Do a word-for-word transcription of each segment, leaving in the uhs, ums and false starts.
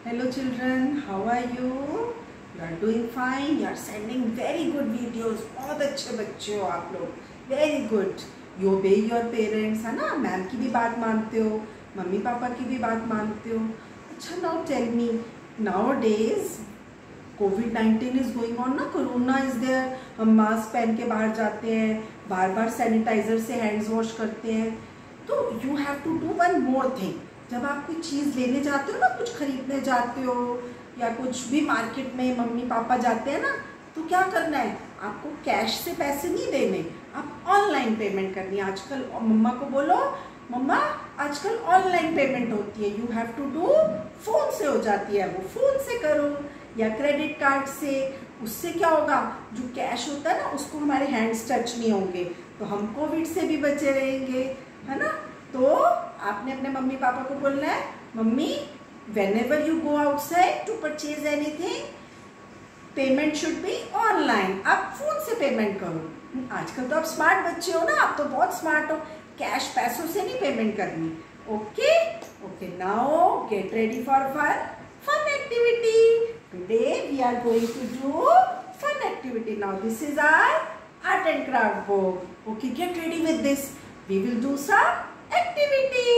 Hello children, how are you? You are doing fine. You are sending very good videos. बहुत अच्छे बच्चे हो आप लोग. Very good. You obey your parents, है ना? मैम की भी बात मानते हो, मम्मी पापा की भी बात मानते हो. अच्छा, now tell me, nowadays Covid nineteen is going on ना, कोरोना इज देयर. हम मास्क पहन के बाहर जाते हैं, बार बार सैनिटाइजर से हैंड्स वॉश करते हैं. तो you have to do one more thing. जब आप कोई चीज़ लेने जाते हो ना, कुछ खरीदने जाते हो या कुछ भी मार्केट में मम्मी पापा जाते हैं ना, तो क्या करना है, आपको कैश से पैसे नहीं देने, आप ऑनलाइन पेमेंट करनी है. आजकल मम्मा को बोलो, मम्मा आजकल ऑनलाइन पेमेंट होती है. You have to do, phone से हो जाती है, वो फ़ोन से करो या क्रेडिट कार्ड से. उससे क्या होगा, जो कैश होता है ना, उसको हमारे हैंड्स टच नहीं होंगे, तो हम कोविड से भी बचे रहेंगे, है ना. तो आपने अपने मम्मी पापा को बोलना है, मम्मी whenever you go outside to purchase anything, payment should be online. आप फोन से पेमेंट करो. आजकल तो आप स्मार्ट बच्चे हो ना, आप तो बहुत स्मार्ट हो. कैश पैसों से नहीं पेमेंट करनी. Okay okay, now get ready for fun fun activity. Today we are going to do fun activity. Now this is our art and craft book. Okay, get ready with this. We will do some activity.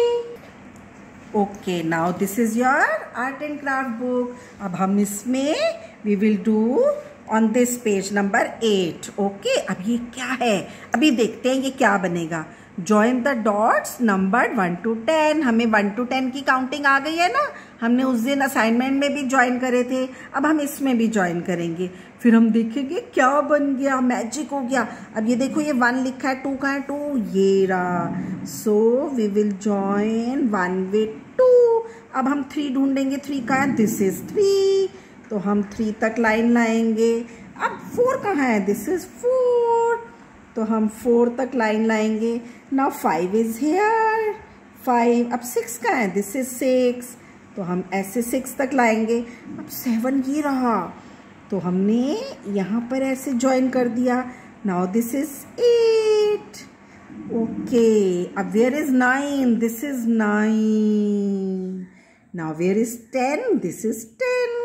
Okay, now this is your art and craft book. अब हम इसमें we will do on this page number eight. Okay, अब ये क्या है, अभी देखते हैं ये क्या बनेगा. Join the dots numbered one to ten. हमें one to ten की काउंटिंग आ गई है ना, हमने उस दिन असाइनमेंट में भी ज्वाइन करे थे, अब हम इसमें भी ज्वाइन करेंगे. फिर हम देखेंगे क्या बन गया, मैजिक हो गया. अब ये देखो, ये वन लिखा है, टू का है, टू ये रहा. So we will join one with two. अब हम थ्री ढूंढेंगे, थ्री का है, दिस इज थ्री, तो हम थ्री तक लाइन लाएंगे. अब फोर कहाँ है, दिस इज फोर, तो हम फोर तक लाइन लाएंगे. Now five is here, five. अब सिक्स का है, दिस इज सिक्स, तो हम ऐसे सिक्स तक लाएंगे. अब सेवन ये रहा, तो हमने यहाँ पर ऐसे ज्वाइन कर दिया. Now this is eight. Okay, अब where is nine, this is nine. Now where is ten, this is ten.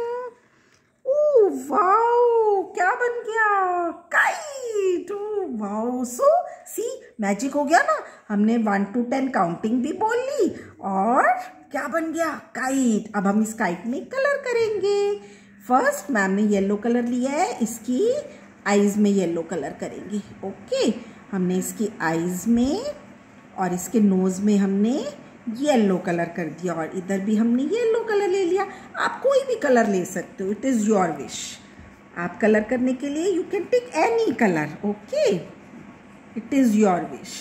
Oh wow, क्या बन गया, kite. Oh wow, so see magic हो गया ना. हमने वन टू टेन काउंटिंग भी बोल ली और क्या बन गया, काइट. अब हम इस काइट में कलर करेंगे. फर्स्ट मैम ने येलो कलर लिया है, इसकी आईज में येलो कलर करेंगे. ओके, हमने इसकी आईज में और इसके नोज में हमने येलो कलर कर दिया, और इधर भी हमने येलो कलर ले लिया. आप कोई भी कलर ले सकते हो, इट इज़ योर विश. आप कलर करने के लिए you can take any colour. Okay, it is your wish,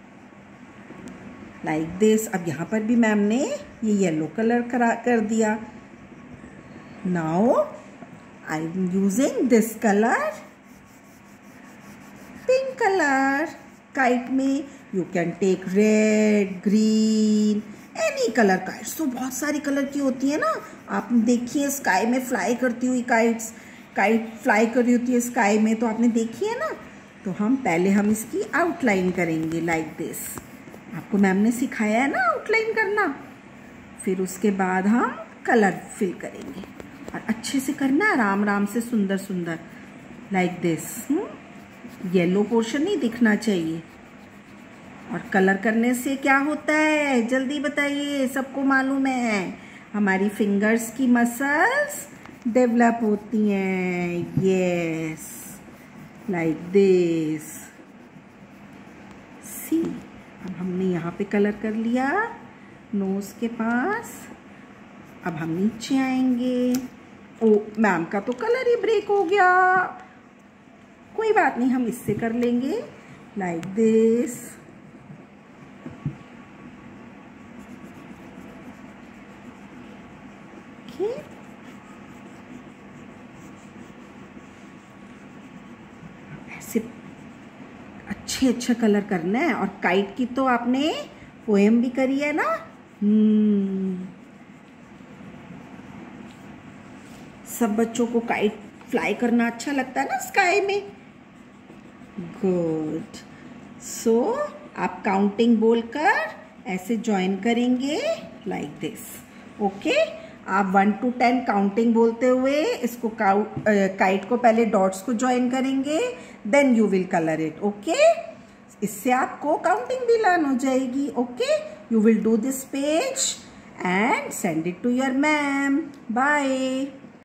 like this. अब यहाँ पर भी मैम ने ये येलो कलर करा कर दिया. Now I am using this colour, pink colour. Kite में you can take red, green, any colour. Kites तो बहुत सारी कलर की होती है ना. आप देखिए, स्काई में फ्लाई करती हुई काइट्स, काइट फ्लाई कर रही होती है स्काई में, तो आपने देखी है ना. तो हम पहले हम इसकी आउटलाइन करेंगे लाइक दिस. आपको मैम ने सिखाया है ना आउटलाइन करना. फिर उसके बाद हम कलर फिल करेंगे, और अच्छे से करना है, आराम आराम से, सुंदर सुंदर, लाइक दिस. येलो पोर्शन नहीं दिखना चाहिए. और कलर करने से क्या होता है, जल्दी बताइए, सबको मालूम है, हमारी फिंगर्स की मसल्स डेवलप होती हैं. Yes, like this. सी, अब हमने यहाँ पे कलर कर लिया नोज के पास. अब हम नीचे आएंगे. ओ, मैम का तो कलर ही ब्रेक हो गया. कोई बात नहीं, हम इससे कर लेंगे, लाइक दिस. ओके, ऐसे अच्छे अच्छा कलर करना है. और काइट की तो आपने पोएम भी करी है ना. हम्म सब बच्चों को काइट फ्लाई करना अच्छा लगता है ना स्काई में. गुड. सो आप काउंटिंग बोलकर ऐसे ज्वाइन करेंगे लाइक दिस. ओके, आप वन टू टेन काउंटिंग बोलते हुए इसको काइट को पहले डॉट्स को ज्वाइन करेंगे, then you will colour it. Okay, इससे आपको काउंटिंग भी लर्न हो जाएगी। Okay, you will do this page and send it to your ma'am. Bye.